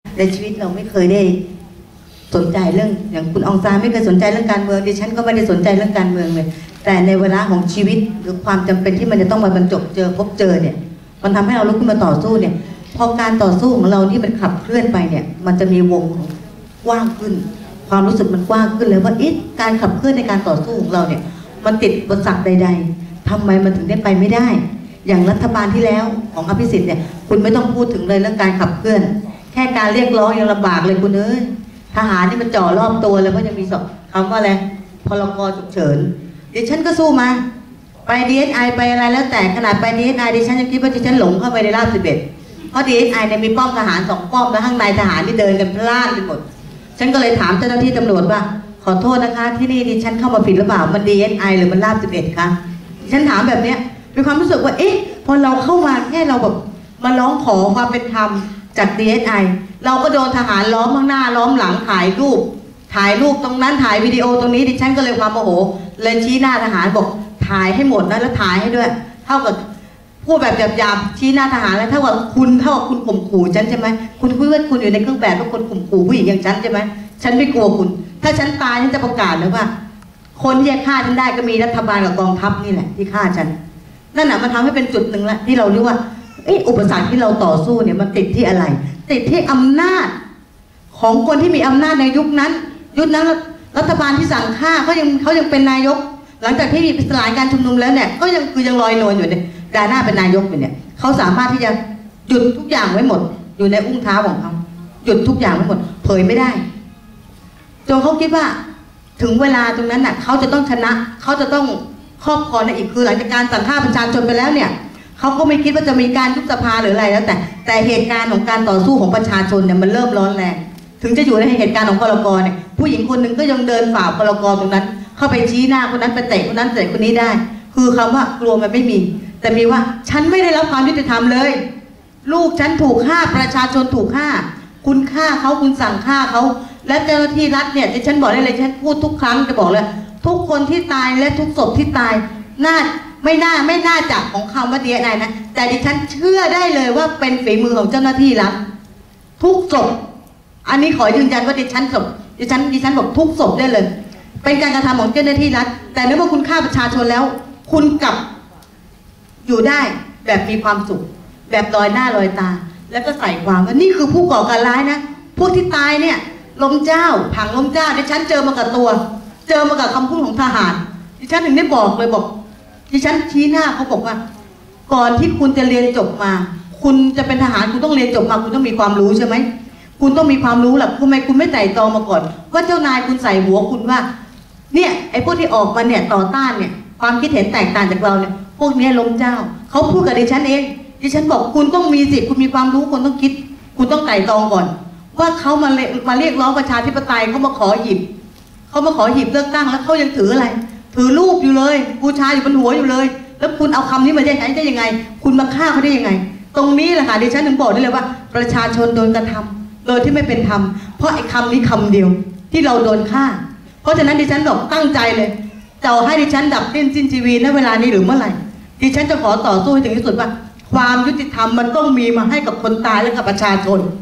ในชีวิตเราไม่เคยได้สนใจเรื่องอย่างคุณองซานไม่เคยสนใจเรื่องการเมืองดิฉันก็ไม่ได้สนใจเรื่องการเมืองเลยแต่ในเวลาของชีวิตหรือความจำเป็นที่มันจะต้องมาบรรจบเจอพบเจอเนี่ยมันทำให้เราลุกขึ้นมาต่อสู้เนี่ยพอการต่อสู้ของเรานี่มันขับเคลื่อนไปเนี่ยมันจะมีวงกว้างขึ้นความรู้สึกมันกว้างขึ้นเลยว่าการขับเคลื่อนในการต่อสู้ของเราเนี่ยมันติดอุปสรรคใดๆทำไมมันถึงได้ไปไม่ได้อย่างรัฐบาลที่แล้วของอภิสิทธิ์เนี่ยคุณไม่ต้องพูดถึงเลยเรื่องการขับเคลื่อนแค่การเรียกร้องยังลำบากเลยคุณเอ้ยทหารนี่มันจ่อรอบตัวเลยเพราะยังมีคำว่าอะไรพรก.ฉุกเฉินดิฉันก็สู้มาไปDSIไปอะไรแล้วแต่ขนาดไปDSIดิฉันยังคิดว่าดิฉันหลงเข้าไปในราบ11เพราะDSIเนี่ยมีป้อมทหาร2 ป้อมแล้วข้างในทหารที่เดินกันพล่านไปหมดฉันก็เลยถามเจ้าหน้าที่ตำรวจว่าขอโทษนะคะที่นี่ดิฉันเข้ามาผิดหรือเปล่ามันDSIหรือมันราบ11คะฉันถามแบบเนี้ยมีความรู้สึกว่าพอเราเข้ามาแค่เราแบบมาร้องขอความเป็นธรรมจากDSIเราก็โดนทหารล้อมข้างหน้าล้อมหลังถ่ายรูปตรงนั้นถ่ายวิดีโอตรงนี้ดิฉันก็เลยความโมโหเลยชี้หน้าทหารบอกถ่ายให้หมดนะแล้วถ่ายให้ด้วยเท่ากับพูดแบบหยาบๆชี้หน้าทหารแล้วเท่ากับคุณข่มขู่ฉันใช่ไหมคุณพูดว่าคุณอยู่ในเครื่องแบบว่าคนข่มขู่ผู้หญิงอย่างฉันใช่ไหมฉันไม่กลัวคุณถ้าฉันตายฉันจะประกาศเลยว่าคนที่จะฆ่าฉันได้ก็มีรัฐบาลกับกองทัพนี่แหละที่ฆ่าฉันนั่นแหละมันทำให้เป็นจุดหนึ่งละที่เราเรียกว่าอุปสรรคที่เราต่อสู้เนี่ยมันติดที่อะไรติดที่อำนาจของคนที่มีอำนาจในยุคนั้นรัฐบาลที่สั่งฆ่าเขายังเป็นนายกหลังจากที่มีสลายการชุมนุมแล้วเนี่ยก็ยังลอยนวลอยู่เนี่ยดาหน้าเป็นนายกอยู่เนี่ยเขาสามารถที่จะหยุดทุกอย่างไว้หมดอยู่ในอุ้งเท้าของเขาหยุดทุกอย่างไว้หมดเผยไม่ได้จนเขาคิดว่าถึงเวลาตรงนั้นน่ะเขาจะต้องชนะเขาจะต้องครอบครองในอีกคือหลังจากการสั่งฆ่าประชาชนไปแล้วเนี่ยเขาก็ไม่คิดว่าจะมีการยุบสภาหรืออะไรแล้วแต่เหตุการณ์ของการต่อสู้ของประชาชนเนี่ยมันเริ่มร้อนแรงถึงจะอยู่ในเหตุการณ์ของพลกรเนี่ยผู้หญิงคนหนึ่งก็ยังเดินฝ่าพลกรตรงนั้นเข้าไปชี้หน้าคนนั้นไปเตะคนนั้นเตะคนนี้ได้คือคำว่ากลัวมันไม่มีแต่มีว่าฉันไม่ได้รับความยุติธรรมเลยลูกฉันถูกฆ่าประชาชนถูกฆ่าคุณฆ่าเขาคุณสั่งฆ่าเขาและเจ้าหน้าที่รัฐเนี่ยที่ฉันบอกได้เลยฉันพูดทุกครั้งจะบอกเลยทุกคนที่ตายและทุกศพที่ตายไม่น่าจะของคำว่าDSIนะแต่ดิฉันเชื่อได้เลยว่าเป็นฝีมือของเจ้าหน้าที่รัฐทุกศพอันนี้ขอยืนยันว่าดิฉันบอกทุกศพได้เลยเป็นการกระทำของเจ้าหน้าที่รัฐแต่เมื่อคุณฆ่าประชาชนแล้วคุณกลับอยู่ได้แบบมีความสุขแบบลอยหน้าลอยตาแล้วก็ใส่ความว่านี่คือผู้ก่อการร้ายนะพวกที่ตายเนี่ยลมเจ้าผังลมเจ้าดิฉันเจอมากับตัวเจอมากับคำพูดของทหารดิฉันถึงได้บอกเลยบอกดิฉันชี้หน้าเขาบอกว่าก่อนที่คุณจะเรียนจบมาคุณจะเป็นทหารคุณต้องเรียนจบมาคุณต้องมีความรู้ใช่ไหมคุณต้องมีความรู้แหละทำไมคุณไม่ไต่ตรองมาก่อนว่าเจ้านายคุณใส่หัวคุณว่าเนี่ยไอ้พวกที่ออกมาเนี่ยต่อต้านเนี่ยความคิดเห็นแตกต่างจากเราเนี่ยพวกนี้ล้มเจ้าเขาพูดกับดิฉันเองดิฉันบอกคุณต้องมีสิทธิ์คุณมีความรู้คุณต้องคิดคุณต้องไต่ตรองก่อนว่าเขามาเรียกร้องประชาธิปไตยเขามาขอหยิบเลือกตั้งแล้วเขายังถืออะไรถือรูปอยู่เลยบูชาอยู่บนหัวอยู่เลยแล้วคุณเอาคำนี้มาใช้ได้ยังไงคุณมาฆ่าเขาได้ยังไงตรงนี้แหละค่ะดิฉันถึงบอกได้เลยว่าประชาชนโดนกระทำโดยที่ไม่เป็นธรรมเพราะไอ้คำนี้คำเดียวที่เราโดนฆ่าเพราะฉะนั้นดิฉันบอกตั้งใจเลยจะให้ดิฉันดับสิ้นชีวิตณเวลานี้หรือเมื่อไหร่ดิฉันจะขอต่อสู้ให้ถึงที่สุดว่าความยุติธรรมมันต้องมีมาให้กับคนตายและกับประชาชน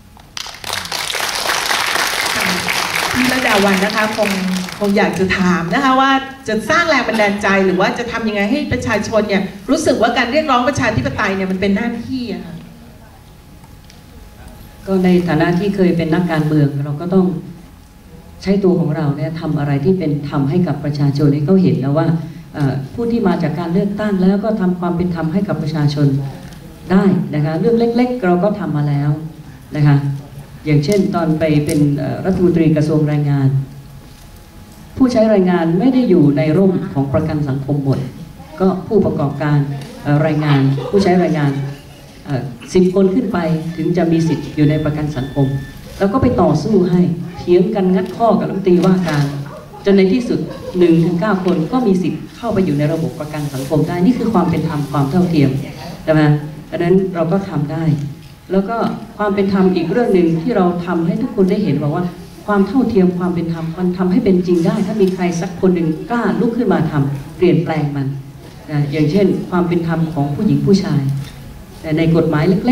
พี่ระดาวันนะคะคงอยากจะถามนะคะว่าจะสร้างแรงบันดาลใจหรือว่าจะทำยังไงให้ประชาชนเนี่ยรู้สึกว่าการเรียกร้องประชาธิปไตยเนี่ยมันเป็นหน้าที่อะค่ะก็ในฐานะที่เคยเป็นนักการเมืองเราก็ต้องใช้ตัวของเราเนี่ยทำอะไรที่เป็นธรรมให้กับประชาชนให้เขาเห็นแล้วว่าผู้ที่มาจากการเลือกตั้งแล้วก็ทำความเป็นธรรมให้กับประชาชนได้นะคะเรื่องเล็กๆเราก็ทำมาแล้วนะคะอย่างเช่นตอนไปเป็นรัฐมนตรีกระทรวงแรงงานผู้ใช้แรงงานไม่ได้อยู่ในร่มของประกันสังคมหมดก็ผู้ประกอบการแรงงานผู้ใช้แรงงาน10 คนขึ้นไปถึงจะมีสิทธิ์อยู่ในประกันสังคมแล้วก็ไปต่อสู้ให้เถียงกันงัดข้อกับรัฐมนตรีว่าการจนในที่สุด 1-9 คนก็มีสิทธิ์เข้าไปอยู่ในระบบประกันสังคมได้นี่คือความเป็นธรรมความเท่าเทียมใช่ไหมดังนั้นเราก็ทำได้แล้วก็ความเป็นธรรมอีกเรื่องหนึ่งที่เราทำให้ทุกคนได้เห็นว่าความเท่าเทียมความเป็นธรรมมันทำให้เป็นจริงได้ถ้ามีใครสักคนหนึ่งกล้าลุกขึ้นมาทำเปลี่ยนแปลงมันอย่างเช่นความเป็นธรรมของผู้หญิงผู้ชายแต่ในกฎหมายเล็กๆ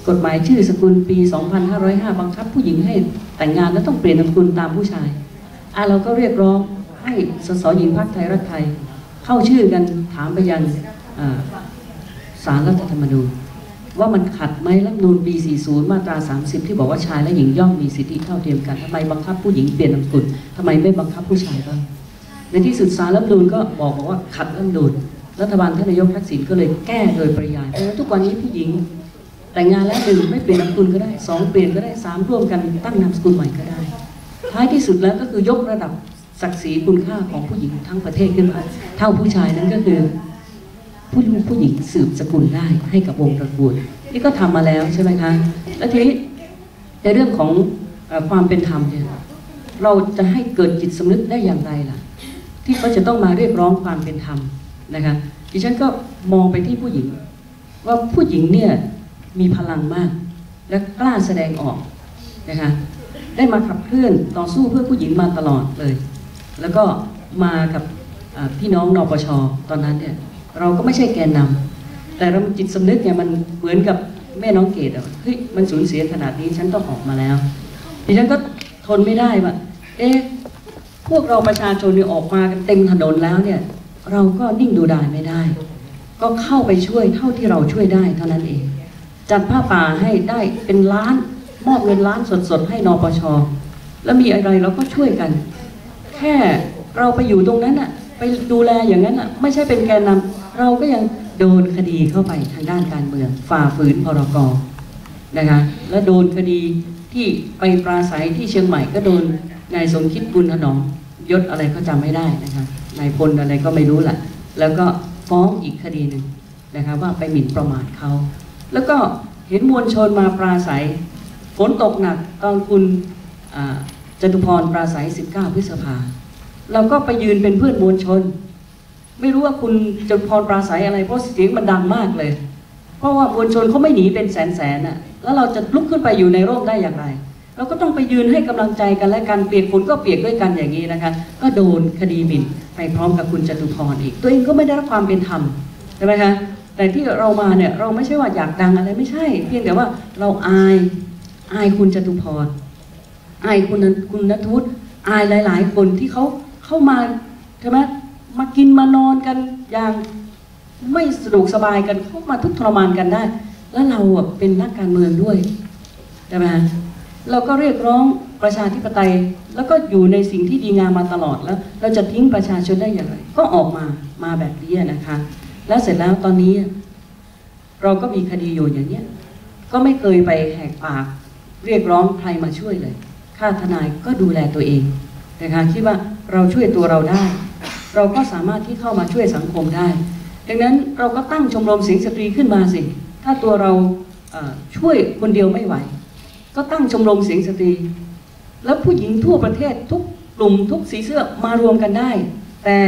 กฎหมายชื่อสกุลปี 2505 บังคับผู้หญิงให้แต่งงานแล้วต้องเปลี่ยนนามสกุลตามผู้ชายเราก็เรียกร้องให้สสหญิงพรรคไทยรักไทยเข้าชื่อกันถามไปยังศาลรัฐธรรมนูญว่ามันขัดไหมรัฐธรรมนูญปี 40 มาตรา 30 ที่บอกว่าชายและหญิงย่อมมีสิทธิเท่าเทียมกันทำไมบังคับผู้หญิงเปลี่ยนนามสกุลทำไมไม่บังคับผู้ชายบ้างในที่สุดศาลรัฐธรรมนูญก็บอกว่าขัดรัฐธรรมนูญรัฐบาลท่านนายกทักษิณก็เลยแก้โดยปริยายเพราะฉะนั้นทุกวันนี้ผู้หญิงแต่งงานแล้ว1ไม่เปลี่ยนนามสกุลก็ได้2เปลี่ยนก็ได้3ร่วมกันตั้งนามสกุลใหม่ก็ได้ท้ายที่สุดแล้วก็คือยกระดับศักดิ์ศรีคุณค่าของผู้หญิงทั้งประเทศขึ้นมาเท่าผู้ชายนั้นก็คือผู้หญิงสืบสกุลได้ให้กับวงตระกูลนี่ก็ทำมาแล้วใช่ไหมคะและทีนี้ในเรื่องของความเป็นธรรมเนี่ยเราจะให้เกิดจิตสำนึกได้อย่างไรล่ะที่เขาจะต้องมาเรียกร้องความเป็นธรรมนะคะดิฉันก็มองไปที่ผู้หญิงว่าผู้หญิงเนี่ยมีพลังมากและกล้าแสดงออกนะคะได้มาขับเคลื่อนต่อสู้เพื่อผู้หญิงมาตลอดเลยแล้วก็มากับพี่น้องนปช.ตอนนั้นเนี่ยเราก็ไม่ใช่แกนนำแต่เราจิตสำนึกเนี่ยมันเหมือนกับแม่น้องเกดเฮ้ยมันสูญเสียขนาดนี้ฉันต้องออกมาแล้วดิฉันก็ทนไม่ได้ว่าพวกเราประชาชนเนี่ยออกมากันเต็มถนนแล้วเนี่ยเราก็นิ่งดูดายไม่ได้ก็เข้าไปช่วยเท่าที่เราช่วยได้เท่านั้นเองจัดผ้าป่าให้ได้เป็นล้านมอบเงินล้านสดๆให้นปช.แล้วมีอะไรเราก็ช่วยกันแค่เราไปอยู่ตรงนั้นน่ะไปดูแลอย่างนั้นน่ะไม่ใช่เป็นแกนนำเราก็ยังโดนคดีเข้าไปทางด้านการเมืองฝ่าฝืนพรก.นะคะและโดนคดีที่ไปปราศัยที่เชียงใหม่ก็โดนนายสมคิดบุญถนอมยศอะไรก็จำไม่ได้นะคะนายพลอะไรก็ไม่รู้แหละแล้วก็ฟ้องอีกคดีหนึ่งนะคะว่าไปหมิ่นประมาทเขาแล้วก็เห็นมวลชนมาปราศัยฝนตกหนักตอนคุณจตุพรปราศัย19 พฤษภาเราก็ไปยืนเป็นเพื่อนมวลชนไม่รู้ว่าคุณจตุพรปราศัยอะไรเพราะเสียงมันดังมากเลยเพราะว่ามวลชนเขาไม่หนีเป็นแสนๆน่ะแล้วเราจะลุกขึ้นไปอยู่ในร่มได้อย่างไรเราก็ต้องไปยืนให้กำลังใจกันและกันเปียกฝนก็เปียกด้วยกันอย่างนี้นะคะก็โดนคดีหมิ่นไปพร้อมกับคุณจตุพรอีกตัวเองก็ไม่ได้รับความเป็นธรรมใช่ไหมคะแต่ที่เรามาเนี่ยเราไม่ใช่ว่าอยากดังอะไรไม่ใช่เพียงแต่ว่าเราอายคุณจตุพรอายคุณณัฐวุฒิอายหลายๆคนที่เขาเข้ามาใช่ไหมมากินมานอนกันอย่างไม่สะดวกสบายกันเข้ามาทุกทรมานกันได้แล้วเราเป็นนักการเมืองด้วยใช่ไหมเราก็เรียกร้องประชาธิปไตยแล้วก็อยู่ในสิ่งที่ดีงามมาตลอดแล้วเราจะทิ้งประชาชนได้อย่างไรก็ออกมาแบบนี้นะคะแล้วเสร็จแล้วตอนนี้เราก็มีคดีอยู่อย่างนี้ก็ไม่เคยไปแหกปากเรียกร้องใครมาช่วยเลยค่าทนายก็ดูแลตัวเองนะคะคิดว่าเราช่วยตัวเราได้เราก็สามารถที่เข้ามาช่วยสังคมได้ดังนั้นเราก็ตั้งชมรมเสียงสตรีขึ้นมาสิถ้าตัวเราช่วยคนเดียวไม่ไหวก็ตั้งชมรมเสียงสตรีแล้วผู้หญิงทั่วประเทศทุกกลุ่มทุกสีเสื้อมารวมกันได้แต่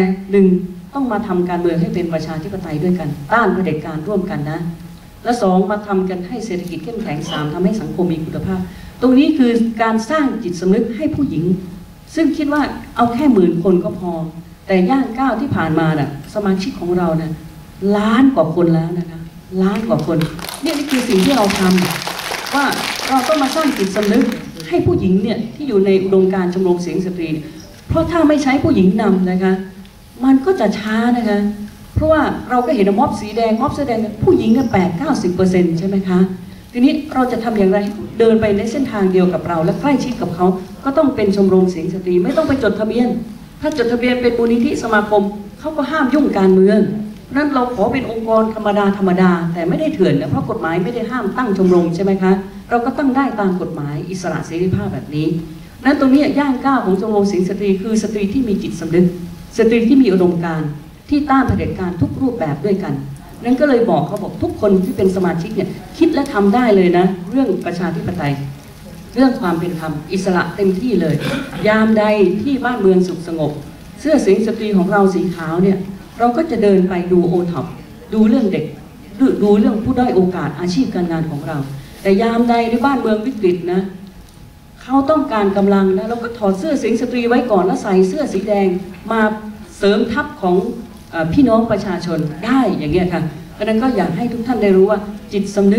1ต้องมาทำการเมืองให้เป็นประชาธิปไตยด้วยกันต้านเผด็จการร่วมกันนะและ2มาทำกันให้เศรษฐกิจเข้มแข็ง3ทำให้สังคมมีคุณภาพตรงนี้คือการสร้างจิตสำนึกให้ผู้หญิงซึ่งคิดว่าเอาแค่10,000 คนก็พอแต่ย่างก้าวที่ผ่านมาน่ะสมาชิกของเราน่ะล้านกว่าคนแล้วนะคะล้านกว่าคนนี่คือสิ่งที่เราทำว่าเราต้องมาสร้างจิตสำนึกให้ผู้หญิงเนี่ยที่อยู่ในอุดมการณ์ชมรมเสียงสตรีเพราะถ้าไม่ใช้ผู้หญิงนำนะคะมันก็จะช้านะคะเพราะว่าเราก็เห็นม็อบสีแดงม็อบเสื้อแดงผู้หญิงกัน80-90%ใช่ไหมคะทีนี้เราจะทำอย่างไรเดินไปในเส้นทางเดียวกับเราและใกล้ชิดกับเขาก็ต้องเป็นชมรมเสียงสตรีไม่ต้องไปจดทะเบียนถ้าจดทะเบียนเป็นมูลนิธิสมาคมเขาก็ห้ามยุ่งการเมืองนั่นเราขอเป็นองค์กรธรรมดาแต่ไม่ได้เถื่อนนะเพราะกฎหมายไม่ได้ห้ามตั้งชมรมใช่ไหมคะเราก็ตั้งได้ตามกฎหมายอิสระเสรีภาพแบบนี้นั้นตรงนี้ย่างก้าวของชมรมเสียงสตรีคือสตรีที่มีจิตสำนึกสตรีที่มีอุดมการณ์ที่ต้านเผด็จการทุกรูปแบบด้วยกันนั้นก็เลยบอกเขาบอกทุกคนที่เป็นสมาชิกเนี่ยคิดและทำได้เลยนะเรื่องประชาธิปไตยเรื่องความเป็นธรรมอิสระเต็มที่เลยยามใดที่บ้านเมืองสุขสงบเสื้อเสียงสตรีของเราสีขาวเนี่ยเราก็จะเดินไปดูโอท็อปดูเรื่องเด็กดูเรื่องผู้ด้อยโอกาสอาชีพการงานของเราแต่ยามใดในบ้านเมืองวิกฤตนะเขาต้องการกำลังนะเราก็ถอดเสื้อเสียงสตรีไว้ก่อนแล้วใส่เสื้อสีแดงมาเสริมทัพของพี่น้องประชาชนได้อย่างเงี้ยค่ะเพราะนั้นก็อยากให้ทุกท่านได้รู้ว่าจิตสำนึก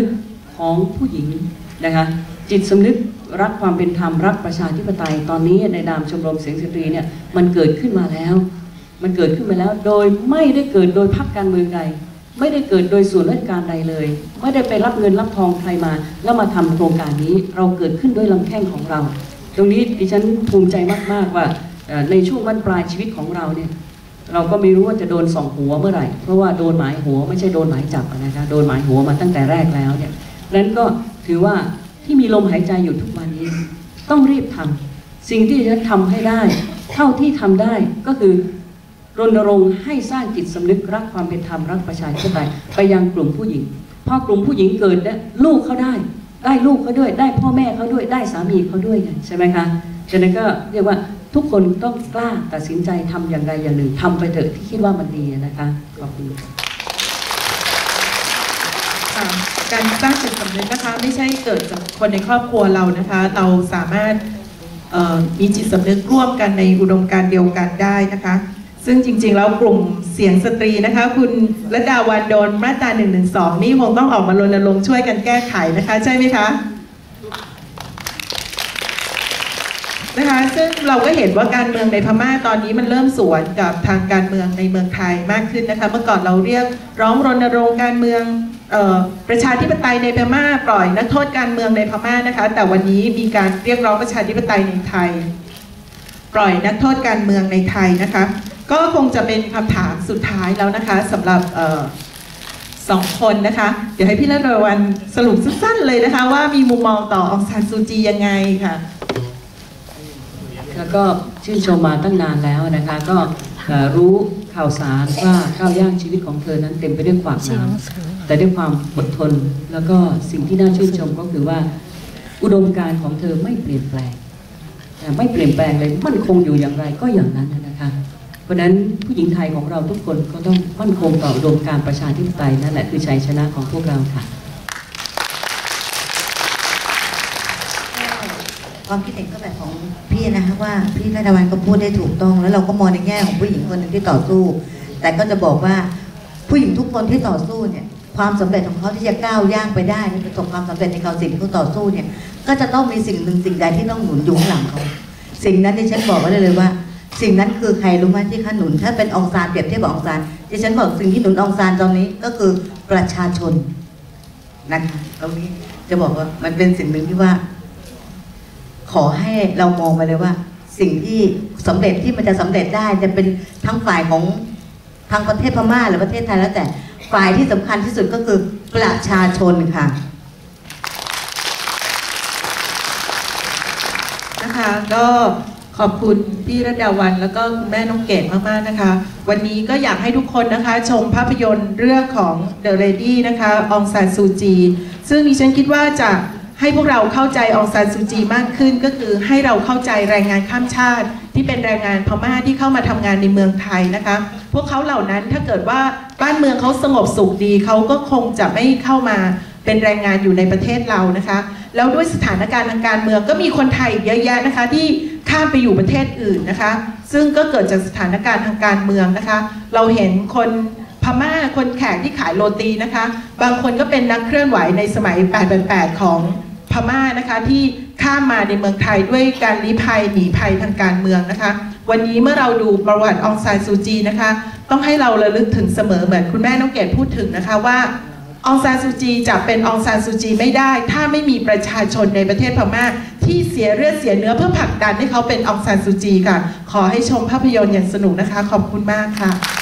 ของผู้หญิงนะคะจิตสำนึกรักความเป็นธรรมรักประชาธิปไตยตอนนี้ในนามชมรมเสียงสตรีเนี่ยมันเกิดขึ้นมาแล้วโดยไม่ได้เกิดโดยพรรคการเมืองใดไม่ได้เกิดโดยส่วนราชการใดเลยไม่ได้ไปรับเงินรับทองใครมาแล้วมาทำโครงการนี้เราเกิดขึ้นด้วยลำแข้งของเราตรงนี้ดิฉันภูมิใจมากๆว่าในช่วงบั้นปลายชีวิตของเราเนี่ยเราก็ไม่รู้ว่าจะโดนส่องหัวเมื่อไหร่เพราะว่าโดนหมายหัวไม่ใช่โดนหมายจับนะคะโดนหมายหัวมาตั้งแต่แรกแล้วเนี่ยนั้นก็ถือว่าที่มีลมหายใจอยู่ทุกวันนี้ต้องรีบทำสิ่งที่จะทำให้ได้เท่าที่ทำได้ก็คือรณรงค์ให้สร้างจิตสำนึกรักความเป็นธรรมรักประชาธิปไตยไปยังกลุ่มผู้หญิงพอกลุ่มผู้หญิงเกิดเนี่ยลูกเขาได้ลูกเขาด้วยได้พ่อแม่เขาด้วยได้สามีเขาด้วยไงใช่ไหมคะฉะนั้นก็เรียกว่าทุกคนต้องกล้าตัดสินใจทำอย่างใดอย่างหนึ่งทำไปเถอะที่คิดว่ามันดีนะคะขอบคุณการสร้างจิตสำนึกนะคะไม่ใช่เกิดจากคนในครอบครัวเรานะคะเราสามารถมีจิตสำนึกร่วมกันในอุดมการณ์เดียวกันได้นะคะซึ่งจริงๆแล้วกลุ่มเสียงสตรีนะคะคุณระดาวันโดนมาตรา112นี่คงต้องออกมารณรงค์ช่วยกันแก้ไขนะคะใช่ไหมคะนะคะซึ่งเราก็เห็นว่าการเมืองในพม่าตอนนี้มันเริ่มสวนกับทางการเมืองในเมืองไทยมากขึ้นนะคะเมื่อก่อนเราเรียกร้องรณรงค์การเมืองประชาธิปไตยในพม่าปล่อยนักโทษการเมืองในพม่านะคะแต่วันนี้มีการเรียกร้องประชาธิปไตยในไทยปล่อยนักโทษการเมืองในไทยนะคะก็คงจะเป็นคำถามสุดท้ายแล้วนะคะสำหรับสองคนนะคะเดี๋ยวให้พี่ระดาวันสรุปสั้นๆเลยนะคะว่ามีมุมมองต่อองซานซูจียังไงค่ะแล้วก็ชื่นชมมาตั้งนานแล้วนะคะก็รู้ข่าวสารว่าก้าวย่างชีวิตของเธอนั้นเต็มไปด้วยความน้ำแต่ด้วยความอดทนแล้วก็สิ่งที่น่าชื่นชมก็คือว่าอุดมการณ์ของเธอไม่เปลี่ยนแปลงเลยมั่นคงอยู่อย่างไรก็อย่างนั้นนะคะเพราะฉะนั้นผู้หญิงไทยของเราทุกคนก็ต้องมั่นคงต่ออุดมการณ์ประชาธิปไตยนั่นแหละคือชัยชนะของพวกเราค่ะความคิดเห็นก็แบบของพี่นะคะว่าพี่ระดาวันก็พูดได้ถูกต้องแล้วเราก็มองในแง่ของผู้หญิงคนหนึ่งที่ต่อสู้แต่ก็จะบอกว่าผู้หญิงทุกคนที่ต่อสู้เนี่ยความสำเร็จของเขาที่จะก้าวย่างไปได้ประสบความสำเร็จในเขาสิ่งที่เขาต่อสู้เนี่ยก็จะต้องมีสิ่งหนึ่งสิ่งใดที่ต้องหนุนอยู่ข้างหลังเขาสิ่งนั้นที่ฉันบอกไว้เลยว่าสิ่งนั้นคือใครรู้ไหมที่ขนุนถ้าเป็นองซานเปรียบเทียบกับองซานที่ฉันบอกสิ่งที่หนุนองซานตอนนี้ก็คือประชาชนนะคะตรงนี้จะบอกว่ามันเป็นสิ่งหนึ่งที่ว่าขอให้เรามองไปเลยว่าสิ่งที่สำเร็จที่มันจะสำเร็จได้จะเป็นทั้งฝ่ายของทางประเทศพม่าหรือประเทศไทยแล้วแต่ฝ่ายที่สำคัญที่สุดก็คือประชาชนค่ะนะคะก็ขอบคุณพี่ระดาวันแล้วก็คุณแม่น้องเกดมากๆนะคะวันนี้ก็อยากให้ทุกคนนะคะชมภาพยนตร์เรื่องของ The Lady นะคะองซานซูจีซึ่งดิฉันคิดว่าจะให้พวกเราเข้าใจองซานซูจีมากขึ้นก็คือให้เราเข้าใจแรงงานข้ามชาติที่เป็นแรงงานพม่าที่เข้ามาทำงานในเมืองไทยนะคะพวกเขาเหล่านั้นถ้าเกิดว่าบ้านเมืองเขาสงบสุขดีเขาก็คงจะไม่เข้ามาเป็นแรงงานอยู่ในประเทศเรานะคะแล้วด้วยสถานการณ์ทางการเมืองก็มีคนไทยเยอะแยะนะคะที่ข้ามไปอยู่ประเทศอื่นนะคะซึ่งก็เกิดจากสถานการณ์ทางการเมืองนะคะเราเห็นคนพม่าคนแขกที่ขายโรตีนะคะบางคนก็เป็นนักเคลื่อนไหวในสมัย888ของพม่านะคะที่ข้ามมาในเมืองไทยด้วยการลี้ภัยหนีภัยทางการเมืองนะคะวันนี้เมื่อเราดูประวัติองซานซูจีนะคะต้องให้เราระลึกถึงเสมอเหมือนคุณแม่น้องเกดพูดถึงนะคะว่าองซานซูจีจะเป็นองซานซูจีไม่ได้ถ้าไม่มีประชาชนในประเทศพม่าที่เสียเลือดเสียเนื้อเพื่อผลักดันให้เขาเป็นองซานซูจีค่ะขอให้ชมภาพยนตร์อย่างสนุกนะคะขอบคุณมากค่ะ